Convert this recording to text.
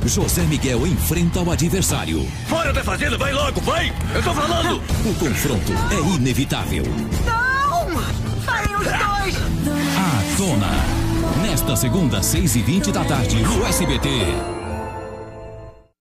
José Miguel enfrenta o adversário. Fora da fazenda, vai logo, vai! Eu tô falando! O confronto é inevitável. Não! Parem os dois! A Dona. Nesta segunda, 6h20 da tarde, no SBT.